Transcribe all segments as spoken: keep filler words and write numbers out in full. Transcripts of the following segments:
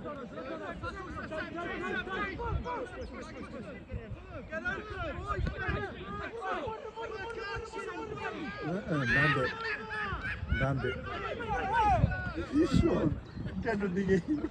Ben de. Ben de. Şu an kendini giyim.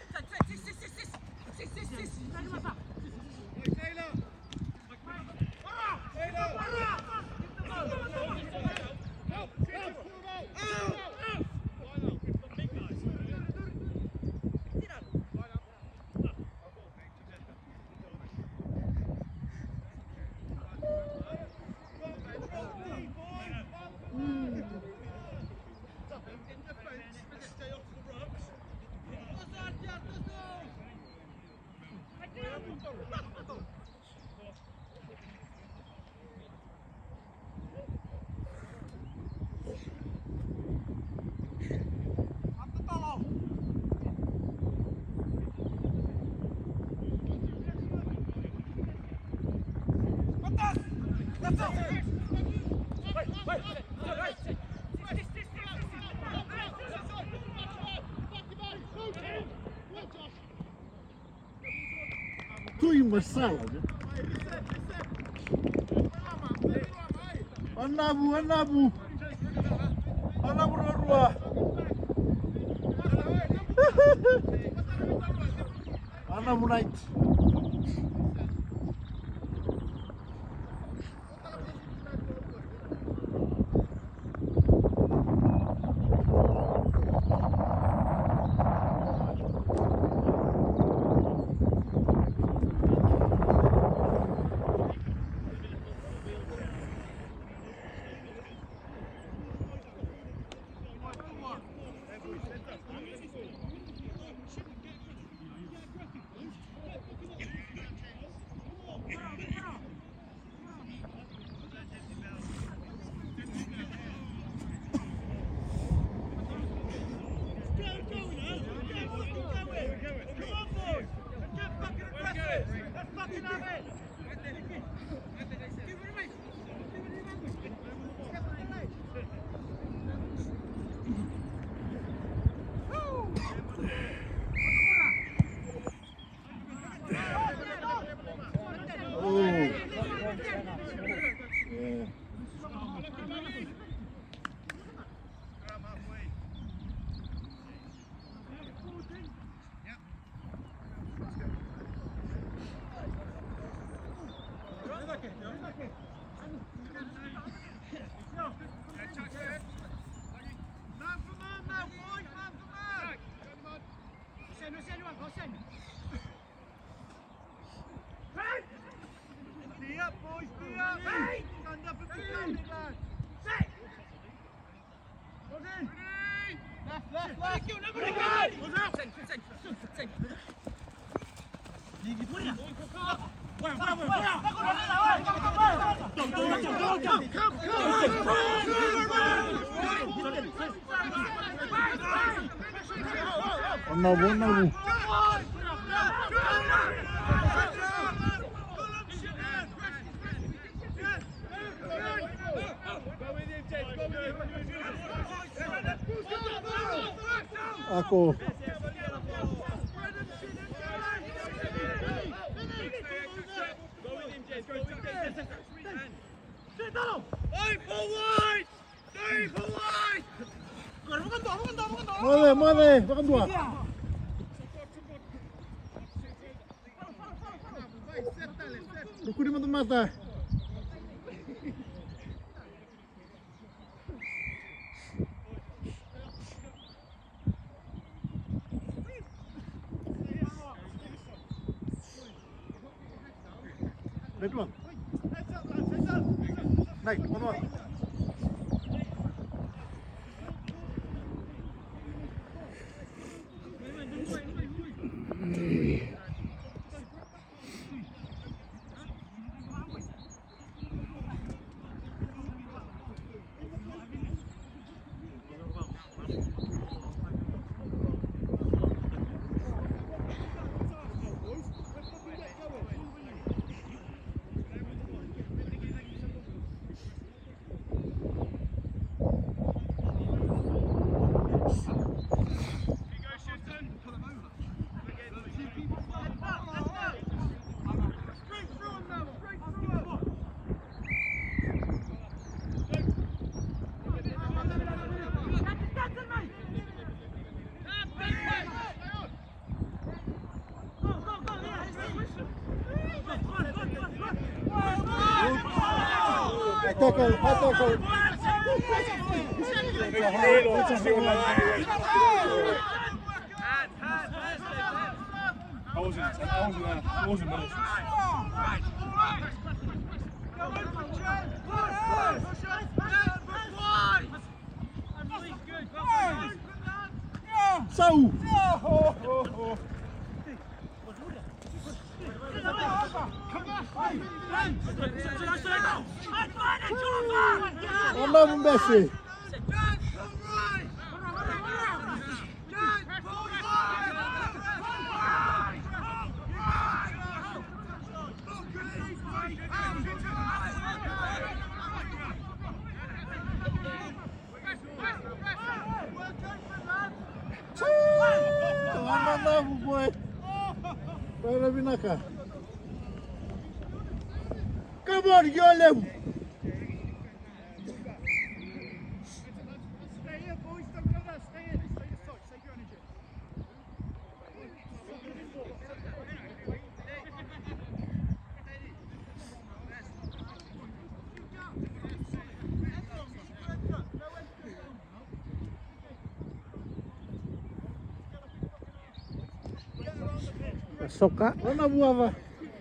Tuymuş sağ ol. Anna bu, anna bu. Anna bu ruah. Anna bu night. Anna bu, anna bu. Ako. Mare, mare, makan dua. Duku di mata-mata. Naik dulu. Naik, mana? tackle, high tackle. I wasn't, I wasn't there, I wasn't malicious. So! Another Messi. Another boy. Para Vinaka. Come on, you're level. Stay here, boys. Don't go there. Stay in. Stay your touch. Save your energy. Soka. Ona buava.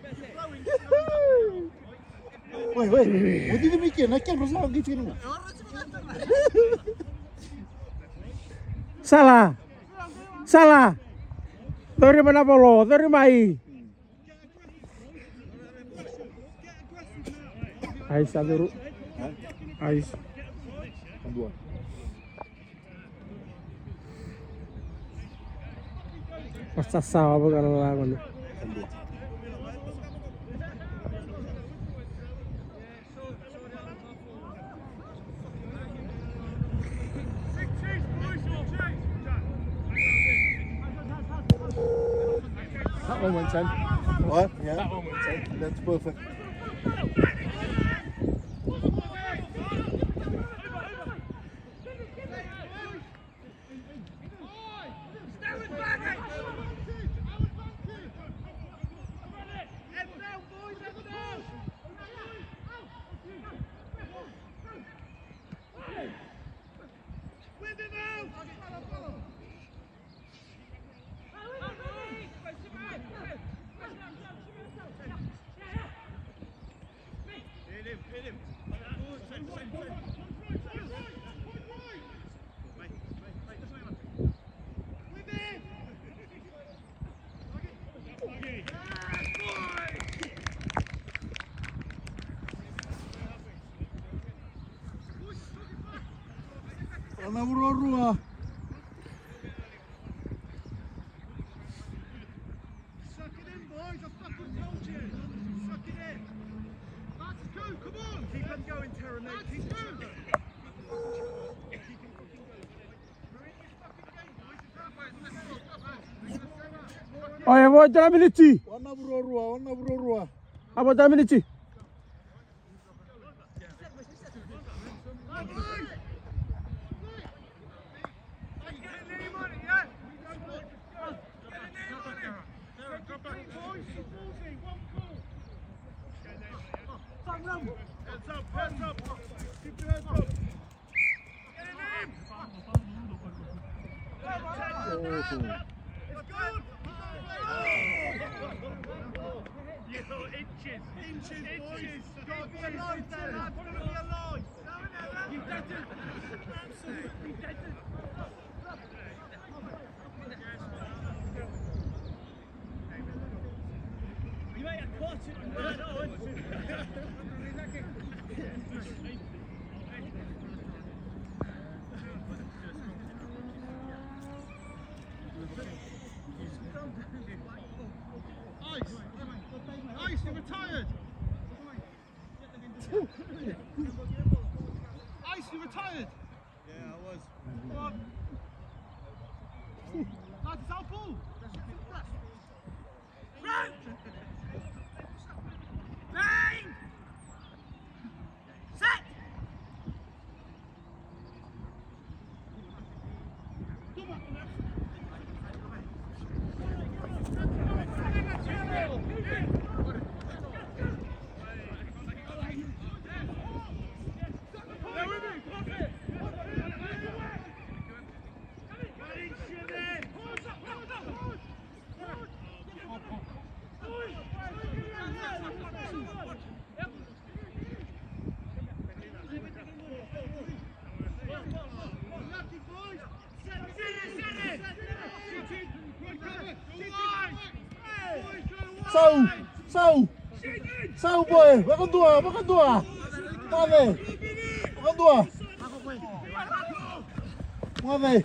Woi, woi. What did you make? I can't resolve the film. Salah. Salah. Dari mana bolo? Dari mai. Ais dulu. Ais. Dua. Pasta sawa kalau lawan. That one went ten. What? Yeah. That one went ten. That's perfect. Ona burorua. Suck it in, boys. I fucking told you. Suck it in. That's good. Come on. Keep on going, Terra, mate. Keep going. Keep on fucking going. We're in this fucking game, boys. Oh, ya, buat jalan milici. Ona burorua, ona burorua. Apa jalan milici? Heads up, heads up. Keep your heads up. Get it in. It's good. You inches. Inches, inches. Gotta be alive there, lad. Gotta be alive. You didn't. Absolutely didn't. You may have caught it. No, no. Ice! Ice, you're retired! Ice, you retired? Yeah, I was. Come on. Lads, it's our ball. Run! Bang! Set! Come on. Sâu, sâu. Sâu boy, makan dua, makan dua. Muove. Makan dua. Muove.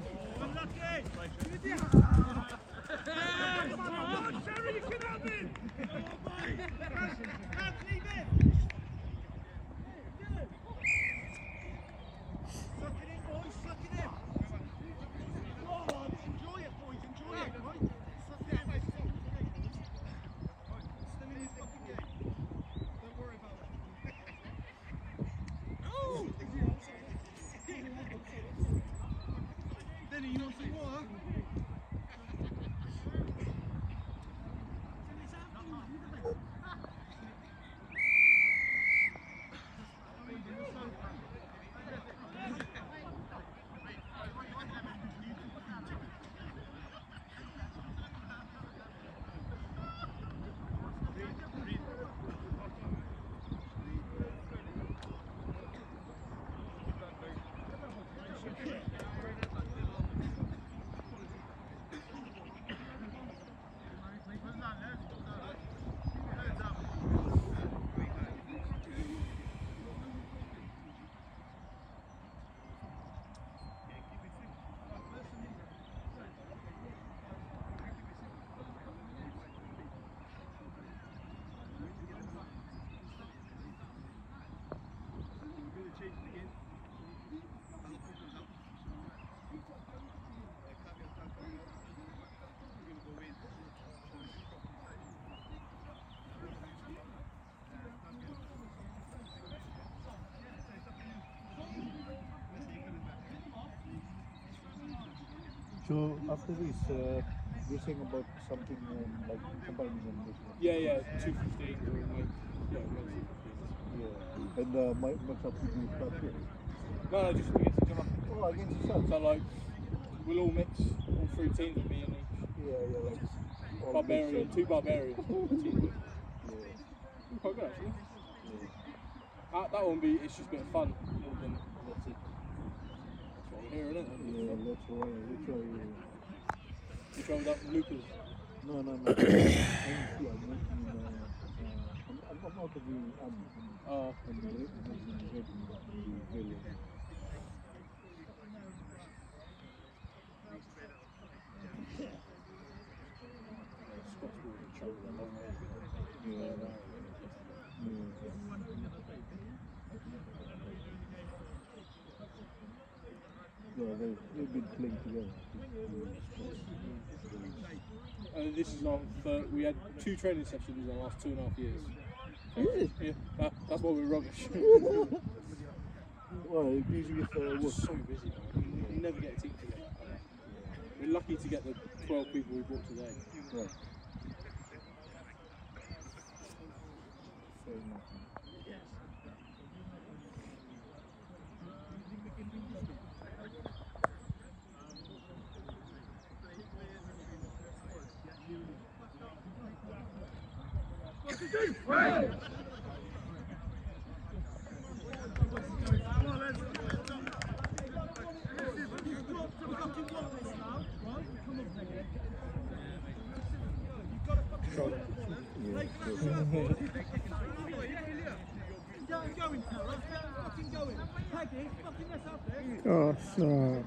So after this, uh, you're saying about something um, like comparison. Yeah, yeah, two fifteen. Yeah, yeah. And uh, might match up with you back here. No, no, just against each other. Oh, against each other. So like, we'll all mix, all three teams will be in each. Yeah, yeah, like all Barbarian, two barbarians. Team. Yeah. Quite good actually. Yeah. That, that won't be. It's just a bit of fun more than that's it. That's what we're here, isn't it? Yeah, let's try. Let's try. Uh, You try without Lucas. No, no, no. I'm, yeah, I'm not in, uh, uh, I'm, I'm out of the army. Oh. I'm in the red, I'm in the red, in the village. Scots Dg travel a long way. Yeah. Yeah. Yeah, they, they've been playing together. Uh, this is our third. We had two training sessions in the last two and a half years. Really? Yeah, that, that's why we're rubbish. Well, it usually gets uh, We're worse. so busy. Man. You never get a team together. We're lucky to get the twelve people we brought today. Right. Fair enough. Oh, so.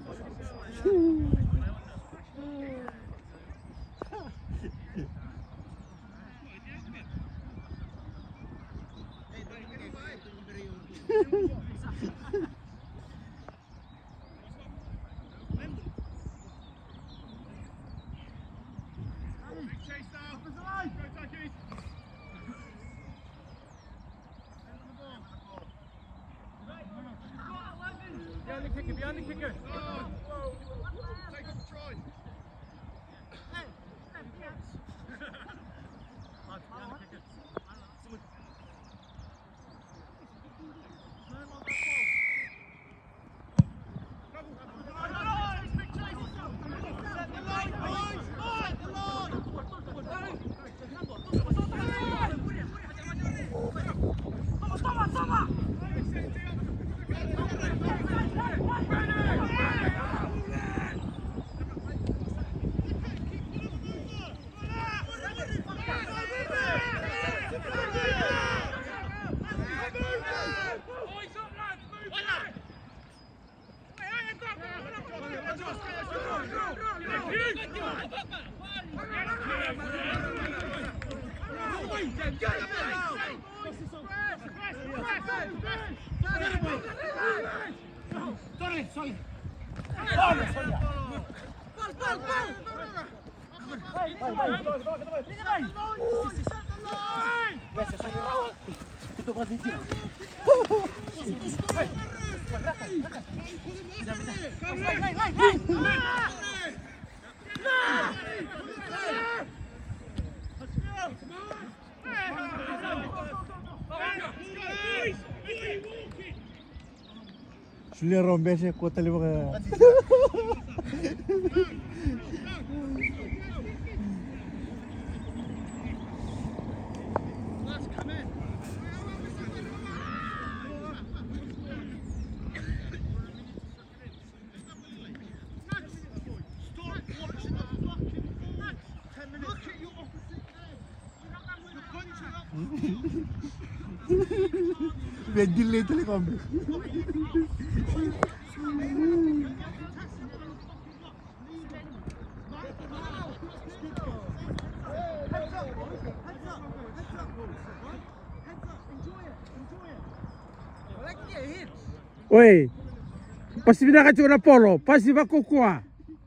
Behind the kicker, behind the kicker. Oh. Take off the try. Toma, toma! Sorry, sorry. Sulle rompe se kuota lima ka. Vendile itu le kombe. Oi, pasti bina kacau na polo, pasti bako kuah.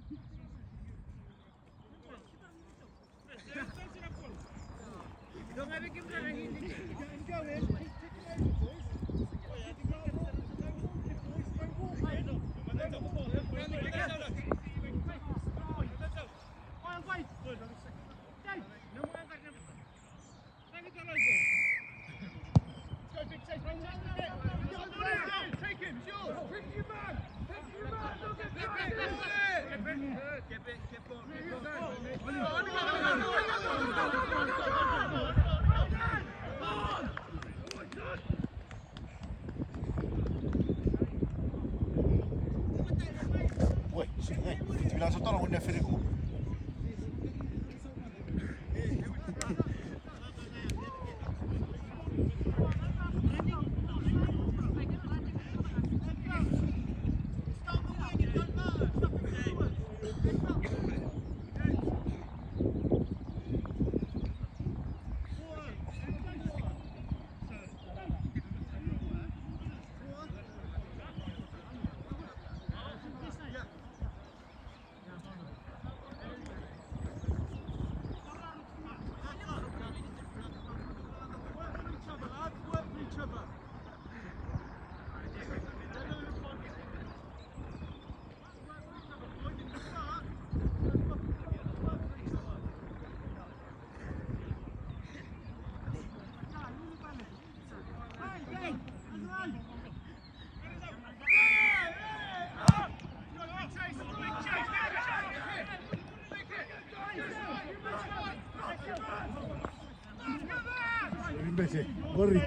Woi, sini. Bilang satu orang udah free kok. Invece, corri.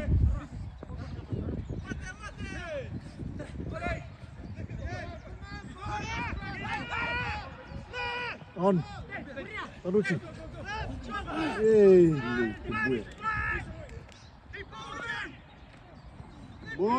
On. Tanucci. Ehi, che buio. Good.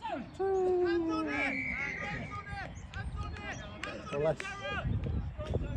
Relax.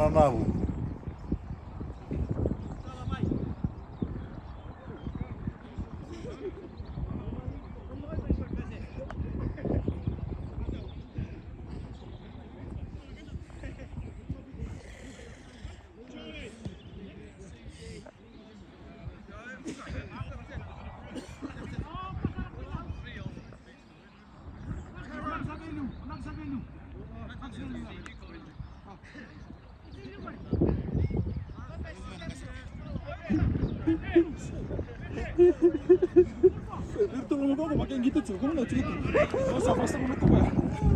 Ananavu. Tolong aku pakai gitu cuy, kamu nggak cuy. Kau sama sama itu pak.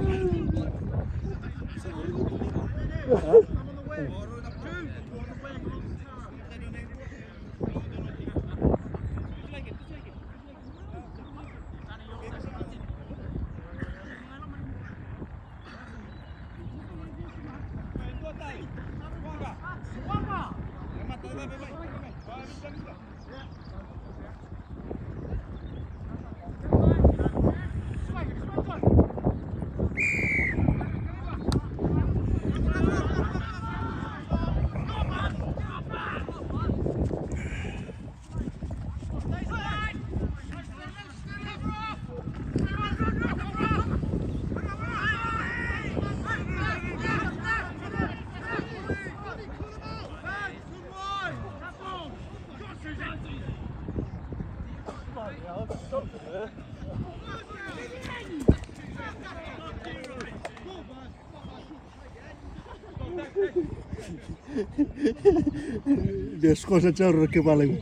Dia scosa cerro che vale.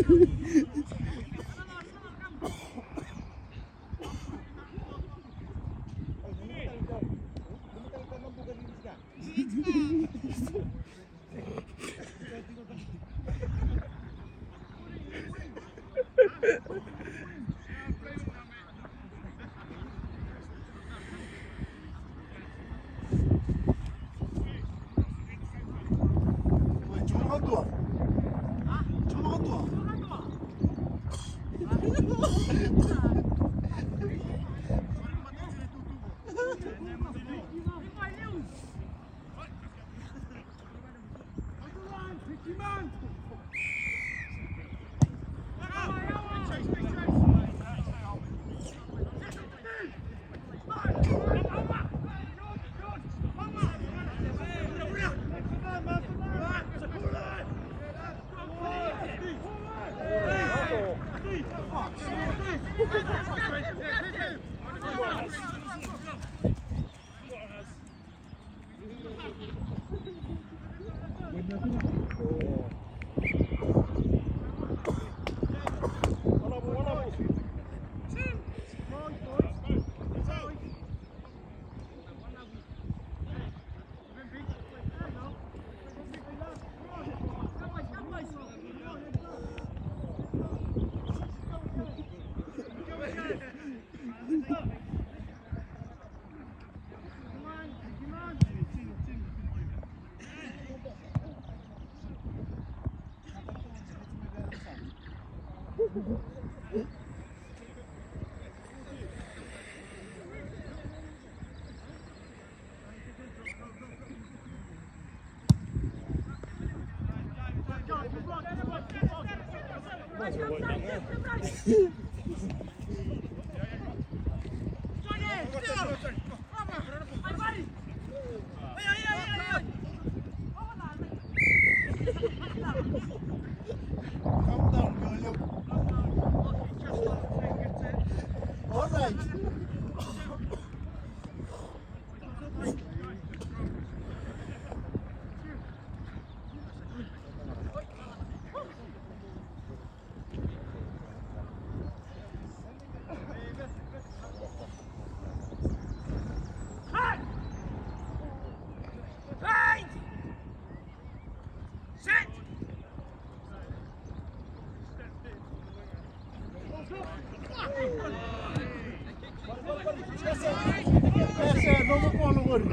Essa não vou pôr no gordo.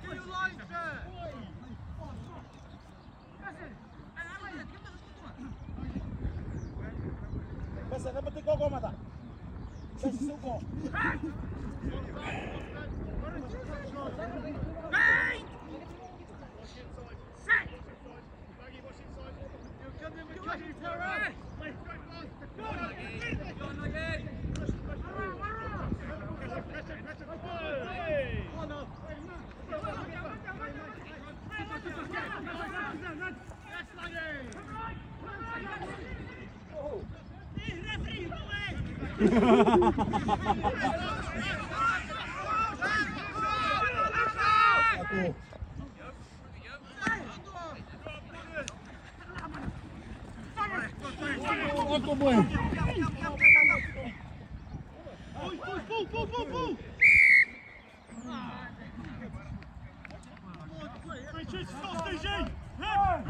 Besa, dá pra ter gol, mata. Besa, seu gol. Ako boy. Pull, pull, pull, pull. Hey, Scots Dg.